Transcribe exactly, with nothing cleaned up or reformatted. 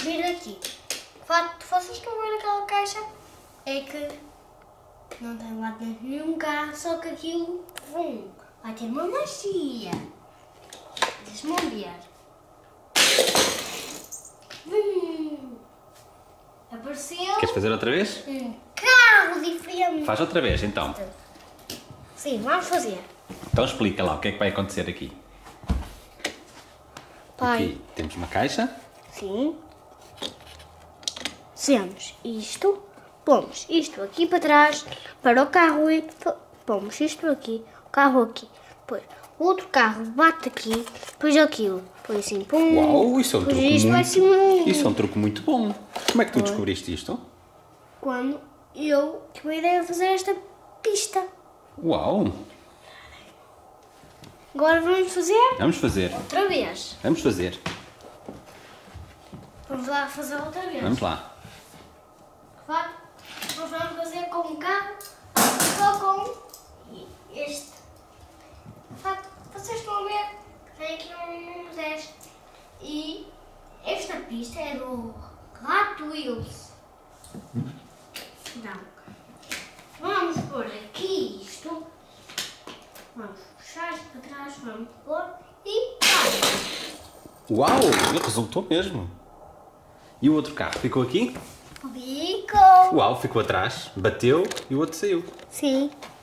sair daqui. O facto de vocês estão a ver aquela caixa é que não tem lá dentro nenhum carro, só que aquilo vum, vai ter uma magia. Deixa-me ver. Vum, apareceu Queres fazer outra vez? um carro diferente. Faz outra vez, então. Sim, vamos fazer. Então explica lá o que é que vai acontecer aqui. Pai. Aqui temos uma caixa. Sim. Fizemos isto, pomos isto aqui para trás, para o carro e pomos isto aqui, o carro aqui. Depois o outro carro bate aqui, depois aquilo. Depois assim, pum. Uau, isso é um depois truque isto vai muito... assim, um... Isso é um truque muito bom. Como é que tu descobriste isto? Quando eu tive a ideia de fazer esta pista. Uau! Agora vamos fazer Vamos fazer. outra vez. Vamos fazer. Vamos lá fazer outra vez. Vamos lá. Claro, nós vamos fazer com um carro, só com este. De facto, vocês estão a ver que tem aqui um teste. E esta pista é do Hot Wheels. Então, vamos pôr aqui isto. Vamos puxar isto para trás, vamos pôr e vai. Uau! Resultou mesmo. E o outro carro ficou aqui? Ficou. Uau, ficou atrás, bateu e o outro saiu. Sim.